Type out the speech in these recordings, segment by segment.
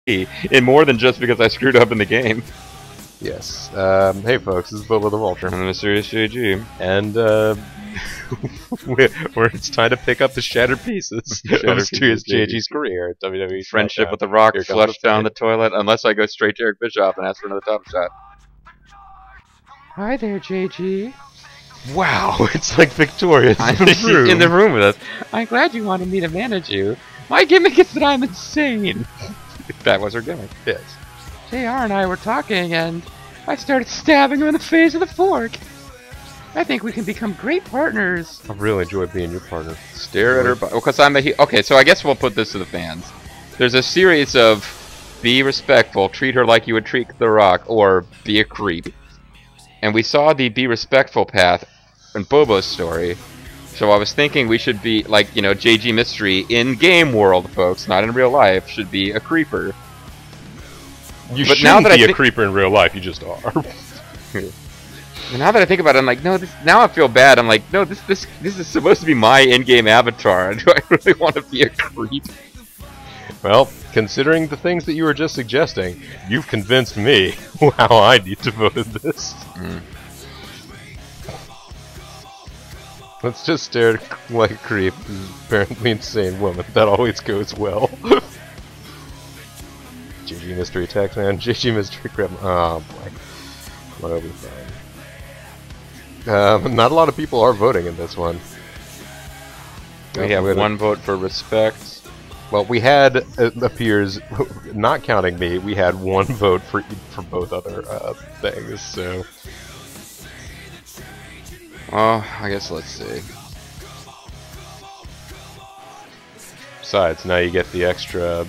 in more than just because I screwed up in the game. Yes. Hey folks, this is Bobo the Vulture. I'm the mysterious JG. And it's time to pick up the shattered pieces of Mysterious JG's career at WWE. Friendship SmackDown. with The Rock Here comes flushed the down thing. the toilet, unless I go straight to Eric Bischoff and ask for another top shot. Hi there, JG. Wow, it's like Victoria's She's room. in the room with us. I'm glad you wanted me to manage you. My gimmick is that I'm insane. That was her gimmick. Yes. JR and I were talking, and I started stabbing him in the face with a fork. I think we can become great partners. I really enjoy being your partner. Stare at her because I'm the okay, so I guess we'll put this to the fans. There's a series of be respectful, treat her like you would treat The Rock, or be a creep. And we saw the be respectful path in Bobo's story. So I was thinking we should be like, you know, JG Mystery in game world, folks, not in real life, should be a creeper. You But shouldn't now that be I a think- creeper in real life, you just are. And now that I think about it, I'm like, no, now I feel bad. I'm like, no, this is supposed to be my in-game avatar. Do I really want to be a creep? Well, considering the things that you were just suggesting, you've convinced me how I need to vote in this. Let's just stare like a creep, this apparently insane woman. That always goes well. GG Mystery Text Man, GG Mystery Crib. Oh boy. Well, it'll be fine. Not a lot of people are voting in this one. We have one vote for respect. Well, we had, it appears, not counting me, we had one vote for both other things, so... Oh, I guess let's see. Besides, now you get the extra...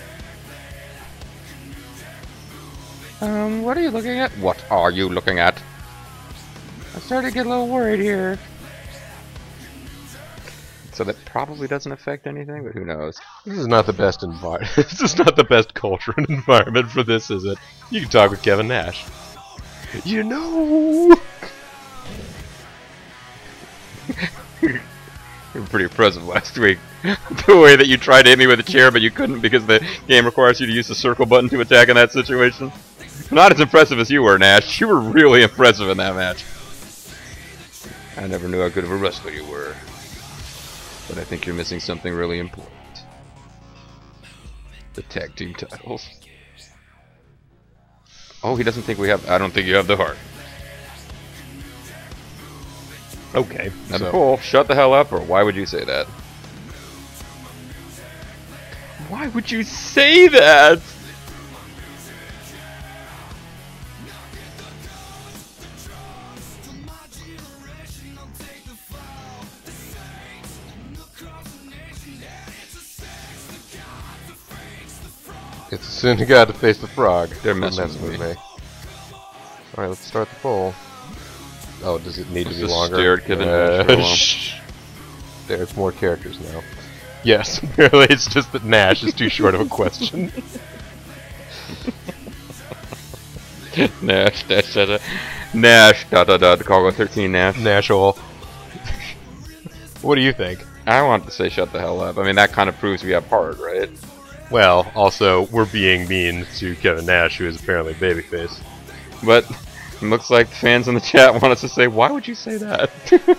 What are you looking at? What are you looking at? I started to get a little worried here. So that probably doesn't affect anything, but who knows? This is not the best environment. This is not the best culture and environment for this, is it? You can talk with Kevin Nash. You know... You were pretty impressive last week. The way that you tried to hit me with a chair, but you couldn't because the game requires you to use the circle button to attack in that situation. Not as impressive as you were, Nash. You were really impressive in that match. I never knew how good of a wrestler you were. But I think you're missing something really important. The tag team titles. Oh, he doesn't think we have... I don't think you have the heart. Okay, Now, so... Nicole, shut the hell up, or why would you say that? Why would you say that? It's a sin you got to face the frog. They're messing with me. Alright, let's start the poll. Oh, does it need to be Just longer? stare at Kevin Nash for a while. Shh. There's more characters now. Yes, apparently it's just that Nash is too short of a question. Nash, Nash, Cargo 13 Nash. Nashol. What do you think? I want to say shut the hell up. I mean, that kind of proves we have heart, right? Well, also, we're being mean to Kevin Nash, who is apparently babyface. But it looks like the fans in the chat want us to say, why would you say that?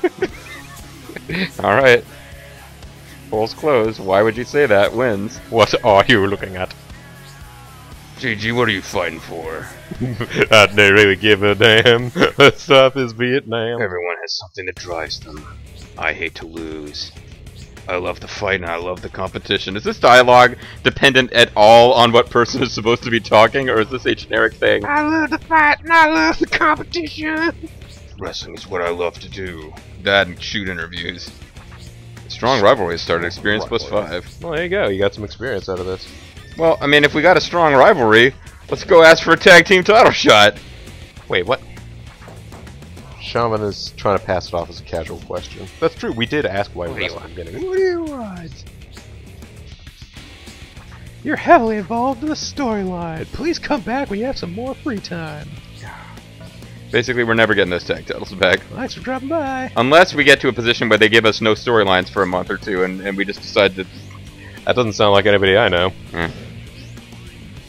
Alright. Poll's closed. Why would you say that? Wins. What are you looking at? GG, what are you fighting for? I don't really give a damn. Let's stop this Vietnam. Everyone has something that drives them. I hate to lose. I love the fight and I love the competition. Is this dialogue dependent at all on what person is supposed to be talking, or is this a generic thing? I love the fight and I love the competition. Wrestling is what I love to do. That and shoot interviews. Strong rivalry has started. Experience plus 5. Well, there you go. You got some experience out of this. Well, I mean, if we got a strong rivalry, let's go ask for a tag team title shot. Wait, what? Shaman is trying to pass it off as a casual question. That's true. We did ask why we wrestled at the beginning. What do you want? You're heavily involved in the storyline. Please come back when you have some more free time. Basically, we're never getting those tag titles back. Thanks for dropping by. Unless we get to a position where they give us no storylines for a month or two, and we just decide to... That doesn't sound like anybody I know.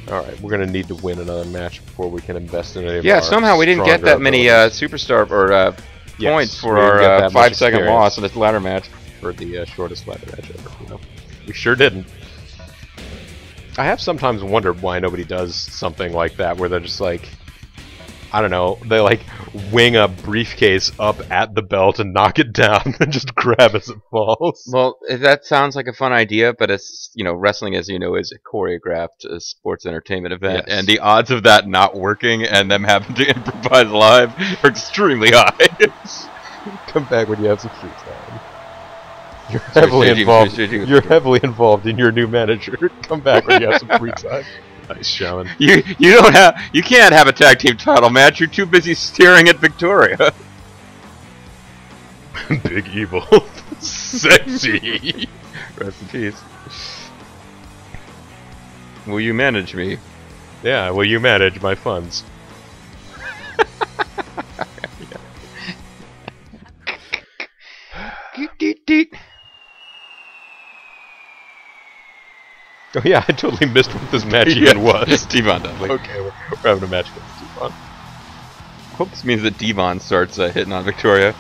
Alright, we're gonna need to win another match before we can invest in any of Yeah, our somehow we didn't get stronger that many abilities. superstar or Yes, points for we didn't get our that much 5-second experience. loss in this ladder match. For the shortest ladder match ever, you know. We sure didn't. I have sometimes wondered why nobody does something like that, where they're just like, I don't know, they like wing a briefcase up at the belt and knock it down and just grab as it falls. Well, that sounds like a fun idea, but it's, you know, wrestling, as you know, is a choreographed sports entertainment event, Yes. and the odds of that not working and them having to improvise live are extremely high. Come back when you have some free time. You're Sorry, heavily staging, involved. staging. You're heavily involved in your new manager. Come back when you have some free time. Nice, Shaman. You can't have a tag team title match. You're too busy staring at Victoria. Big evil. Sexy. Rest in peace. Will you manage me? Yeah, will you manage my funds? Oh yeah, I totally missed what this match even was. Devon Dudley. Okay, we're having a match against Devon. I hope this means that Devon starts hitting on Victoria.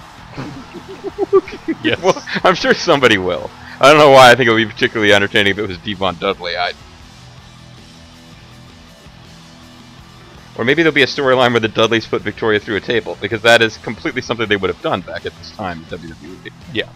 Yes. Well, I'm sure somebody will. I don't know why I think it would be particularly entertaining if it was Devon Dudley. Or maybe there'll be a storyline where the Dudleys put Victoria through a table, because that is completely something they would have done back at this time in WWE. Yeah.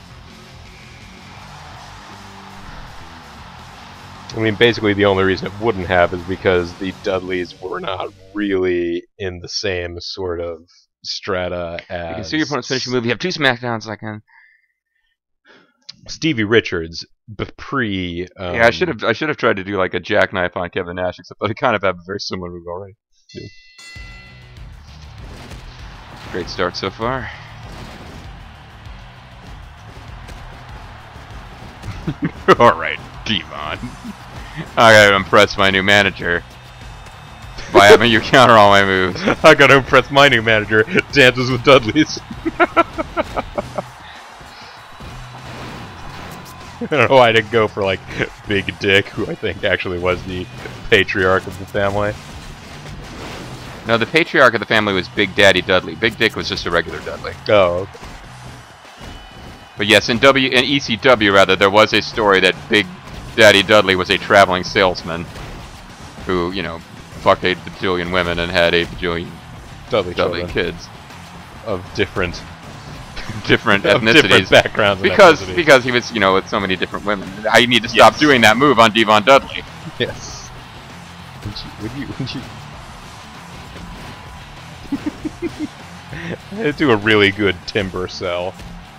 I mean, basically the only reason it wouldn't have is because the Dudleys were not really in the same sort of strata as... You can see your opponent's finishing move. You have 2 SmackDowns, I can. Stevie Richards, pre... Yeah, I should have tried to do like a jackknife on Kevin Nash, except that I kind of have a very similar move already. Yeah. Great start so far. Alright, Devon. I gotta impress my new manager by having you counter all my moves. I gotta impress my new manager, dances with Dudleys. I don't know why I didn't go for, like, Big Dick, who I think actually was the patriarch of the family. No, the patriarch of the family was Big Daddy Dudley. Big Dick was just a regular Dudley. Oh, okay. But yes, in ECW, rather, there was a story that Big Daddy Dudley was a traveling salesman who, you know, fucked a bajillion women and had a bajillion Dudley kids. Of different ethnicities. different backgrounds and because ethnicities. because he was, you know, with so many different women. I need to stop doing that move on Devon Dudley. Yes. Would you I'd do a really good timber sell.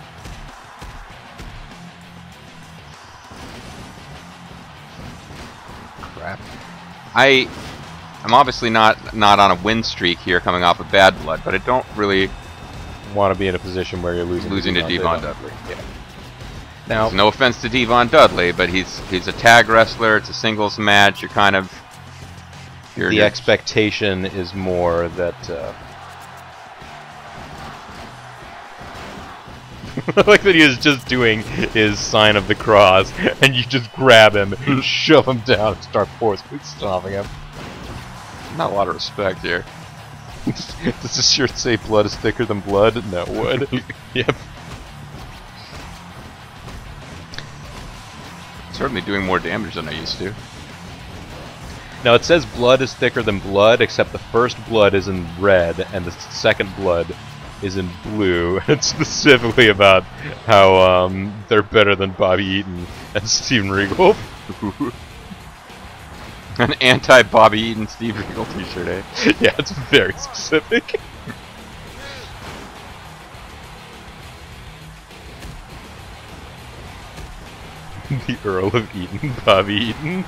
Crap. I'm obviously not on a win streak here coming off of Bad Blood, but I don't really Want to be in a position where you're losing to Devon Dudley. Yeah. Now, No offense to Devon Dudley, but he's a tag wrestler. It's a singles match. You're kind of the expectation is more that I like that he is just doing his sign of the cross, and you just grab him, shove him down, and start forcefully stomping him. not a lot of respect here. Does this shirt say blood is thicker than blood? No, it would. Yep. Certainly doing more damage than I used to. Now it says blood is thicker than blood, except the first blood is in red, and the second blood is in blue. It's specifically about how they're better than Bobby Eaton and Steven Regal. An anti-Bobby Eaton Steve Regal t-shirt, eh? Yeah, it's very specific. The Earl of Eaton, Bobby Eaton.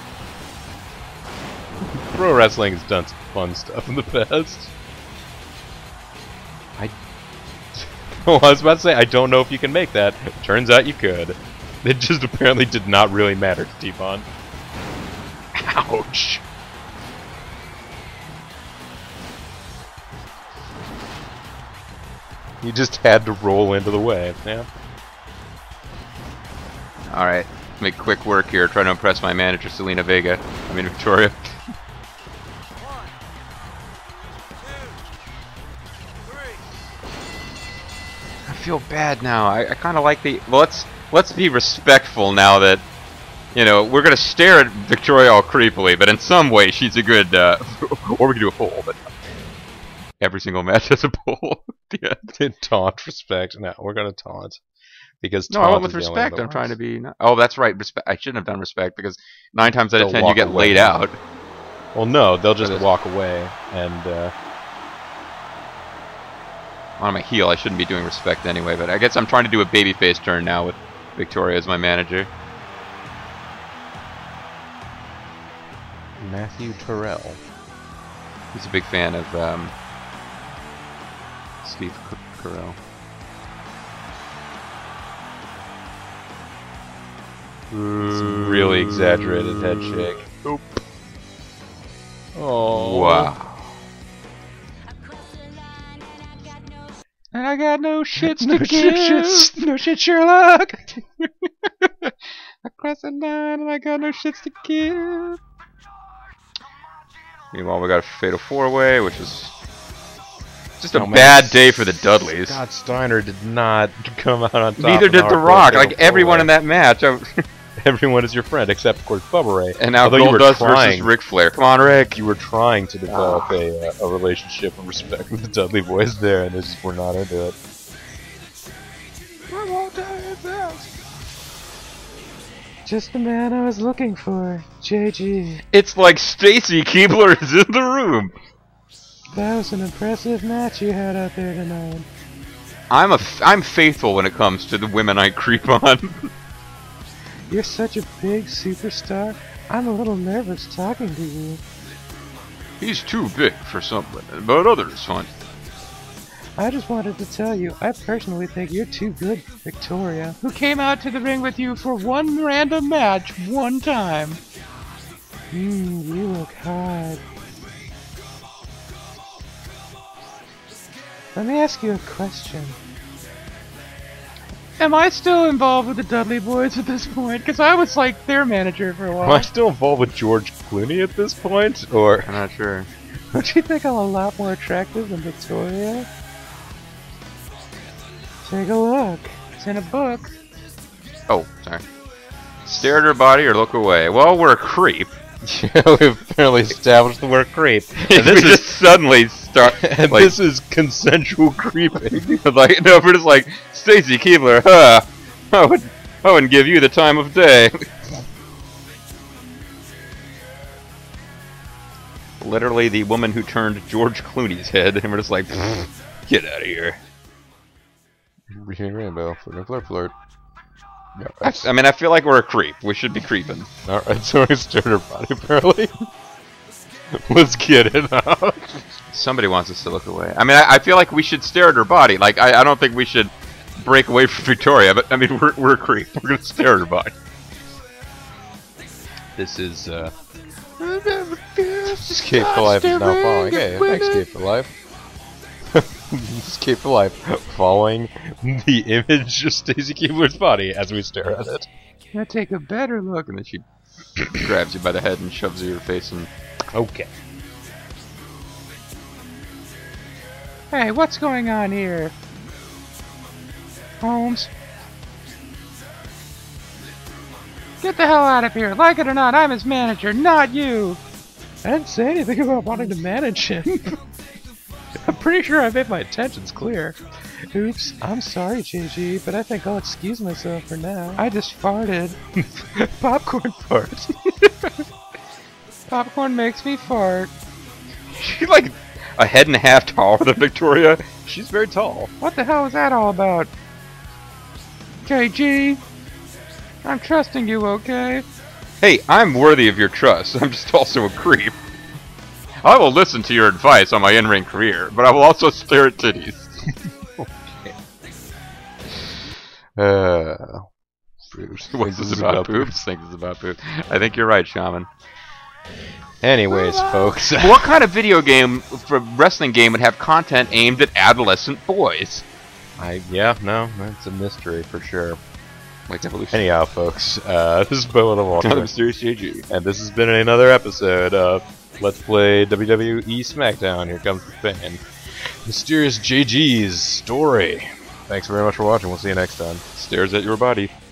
Pro wrestling has done some fun stuff in the past. Well, I was about to say, I don't know if you can make that. Turns out you could. It just apparently did not really matter to Devon. Ouch. You just had to roll into the way, yeah. Alright. make quick work here, trying to impress my manager, Selena Vega. I mean, Victoria. I feel bad now. I kind of like the... Well, let's be respectful now that, you know, we're going to stare at Victoria all creepily, but in some way she's a good... or we can do a poll, but every single match has a poll. Yeah. Taunt, respect. No, we're going to taunt. Because no, I went with respect. I'm trying to be... Oh, that's right. Respect. I shouldn't have done respect, because 9 times out of 10 you get laid out. Well, no, they'll just walk away, and... On my heel, I shouldn't be doing respect anyway, but I guess I'm trying to do a babyface turn now with Victoria as my manager. Matthew Terrell. He's a big fan of Steve Carell. Some really exaggerated head shake. Oop. Oh. Wow. And I got no shits to give. No shit, Sherlock. Across the line, and I got no shits to give. Meanwhile, we got a fatal 4-way, which is just a bad day for the Dudleys. Scott Steiner did not come out on top. Neither did The Rock. Like everyone in that match. Everyone is your friend, except of course Bubba Ray. And now Goldust versus Ric Flair. Come on, Rick. You were trying to develop a relationship of respect with the Dudley boys there, and we're not into it. I won't tell you this. Just the man I was looking for, JG. It's like Stacy Keibler is in the room. That was an impressive match you had out there tonight. I'm faithful when it comes to the women I creep on. You're such a big superstar. I'm a little nervous talking to you. He's too big for some women, but others find it. I just wanted to tell you, I personally think you're too good, Victoria, who came out to the ring with you for one random match, one time. You look hot. Let me ask you a question. Am I still involved with the Dudley boys at this point? Because I was like their manager for a while. Am I still involved with George Clooney at this point? Or I'm not sure. Don't you think I'm a lot more attractive than Victoria? Take a look. It's in a book. Oh, sorry. Stare at her body or look away. Well, we're a creep. We've apparently established the word creep. And this is just suddenly start. And like, this is consensual creeping. Like, no, we're just like, Stacy Keibler, huh? I wouldn't give you the time of day. Literally the woman who turned George Clooney's head, and we're just like, get out of here. Reaching rainbow, flirt. I mean, I feel like we're a creep. We should be creeping. Alright, so we stirred her body, apparently. Let's get it out. Somebody wants us to look away. I mean, I feel like we should stare at her body. Like, I don't think we should break away from Victoria, but I mean, we're a creep. We're gonna stare at her body. This is, Escape for Life is now following. Hey, Escape for Life. Escape for Life, following the image of Stacy Keibler's body as we stare at it. Can I take a better look? And then she grabs you by the head and shoves you in your face and... Okay. Hey, what's going on here? Holmes? Get the hell out of here. Like it or not, I'm his manager, not you. I didn't say anything about wanting to manage him. I'm pretty sure I made my intentions clear. Oops, I'm sorry, JG, but I think I'll excuse myself for now. I just farted. Popcorn fart. Popcorn makes me fart. She's like a head and a half taller than Victoria. She's very tall. What the hell is that all about? JG, I'm trusting you, okay? Hey, I'm worthy of your trust. I'm just also a creep. I will listen to your advice on my in-ring career, but I will also stare at titties. What's this about boobs? Think this is about boobs. I think you're right, Shaman. Anyways, folks. What kind of video game, for wrestling game, would have content aimed at adolescent boys? Yeah, no, that's a mystery for sure. Like evolution. Anyhow, folks, this is Bo with the John the Walker, Mysterious JG. and this has been another episode of Let's Play WWE SmackDown. Here comes the fan. Mysterious JG's story. Thanks very much for watching. We'll see you next time. Stares at your body.